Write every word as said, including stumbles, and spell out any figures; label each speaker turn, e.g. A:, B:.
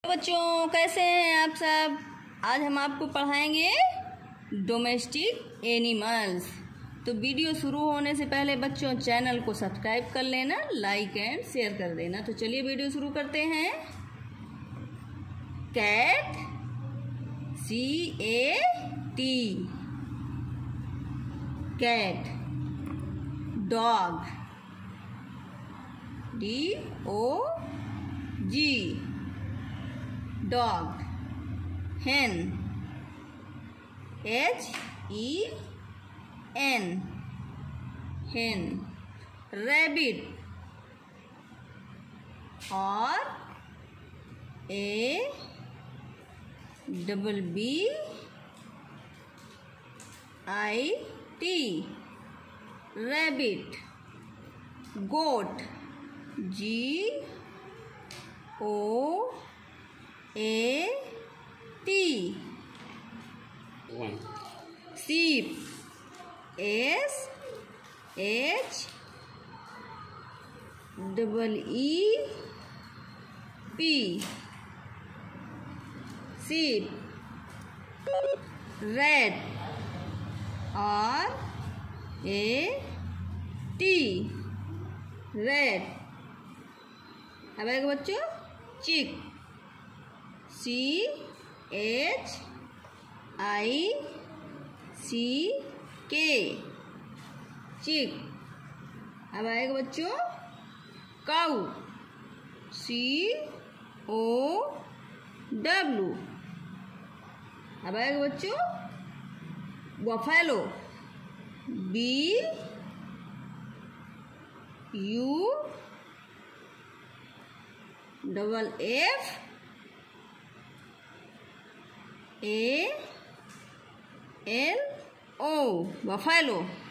A: बच्चों कैसे हैं आप सब। आज हम आपको पढ़ाएंगे डोमेस्टिक एनिमल्स। तो वीडियो शुरू होने से पहले बच्चों चैनल को सब्सक्राइब कर लेना, लाइक एंड शेयर कर देना। तो चलिए वीडियो शुरू करते हैं। Cat, C A T, cat. Dog, D O G, dog. hen, h e n, hen। rabbit, r a double b i t, rabbit। goat, g o a t, sheep, s h double e p, sheep। rat, r a t, rat। अब आएगा बच्चों चिक, C H I सी के, चिक। अब आएगा बच्चों काऊ, सी O W. अब आएगा बच्चों buffalo, B U double F A L O, buffalo.